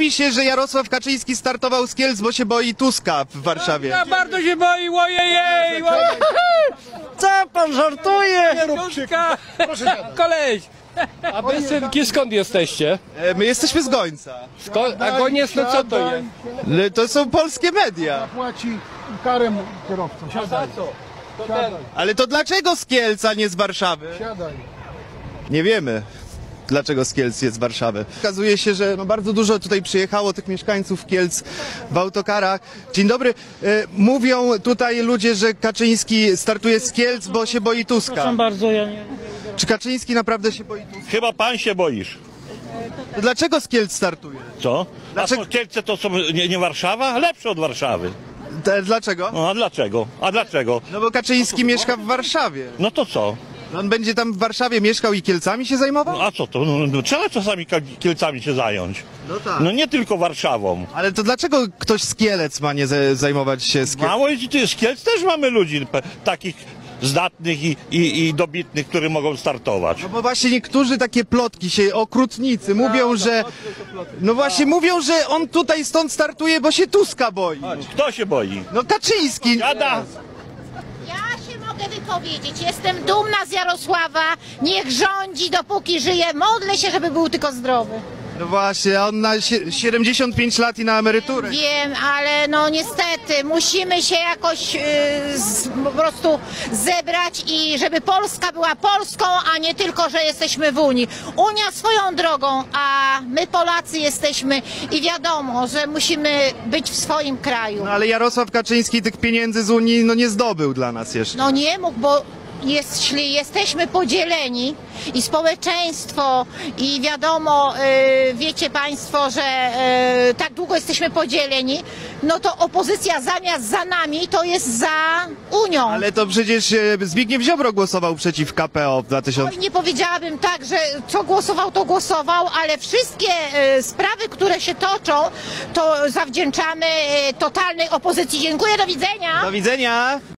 pisze, że Jarosław Kaczyński startował z Kielc, bo się boi Tuska w Warszawie. Ja bardzo się boi, ojej! Co pan żartuje? Tuska! Koleś! A wy, synki, skąd jesteście? My jesteśmy z Gońca. A Goniec, no co to jest? To są polskie media. Płaci karę kierowca. Siadaj. Ale to dlaczego z Kielca, nie z Warszawy? Siadaj. Nie wiemy, dlaczego z Kielc jest z Warszawy. Okazuje się, że bardzo dużo tutaj przyjechało tych mieszkańców Kielc w autokarach. Dzień dobry. Mówią tutaj ludzie, że Kaczyński startuje z Kielc, bo się boi Tuska. Proszę bardzo, ja nie... Czy Kaczyński naprawdę się boi Tuska? Chyba pan się boisz. To dlaczego z Kielc startuje? Co? Dlaczego? A co, Kielce to są nie Warszawa? Lepsze od Warszawy. Dlaczego? No a dlaczego? A dlaczego? No bo Kaczyński mieszka w Warszawie. No to co? On będzie tam w Warszawie mieszkał i Kielcami się zajmował? No a co to? No, trzeba czasami Kielcami się zająć. No tak. No nie tylko Warszawą. Ale to dlaczego ktoś z Kielec ma nie zajmować się z Kielc? Mało jest z Kielc też mamy ludzi takich zdatnych i dobitnych, którzy mogą startować. No bo właśnie niektórzy takie plotki się, okrutnicy, mówią, że... No właśnie mówią, że on tutaj stąd startuje, bo się Tuska boi. Kto się boi? No Kaczyński. Jada! Ja się mogę wypowiedzieć. Jestem dumna z Jarosława. Niech rządzi, dopóki żyje. Modlę się, żeby był tylko zdrowy. No właśnie, on na 75 lat i na emeryturę. Wiem, ale no niestety musimy się jakoś po prostu zebrać i żeby Polska była Polską, a nie tylko, że jesteśmy w Unii. Unia swoją drogą, a my Polacy jesteśmy i wiadomo, że musimy być w swoim kraju. No ale Jarosław Kaczyński tych pieniędzy z Unii nie zdobył dla nas jeszcze. No nie mógł, bo jeśli jesteśmy podzieleni i społeczeństwo i wiadomo, wiecie państwo, że tak długo jesteśmy podzieleni, no to opozycja zamiast za nami to jest za Unią. Ale to przecież Zbigniew Ziobro głosował przeciw KPO w 2000... Nie powiedziałabym tak, że co głosował, to głosował, ale wszystkie sprawy, które się toczą, to zawdzięczamy totalnej opozycji. Dziękuję, do widzenia. Do widzenia!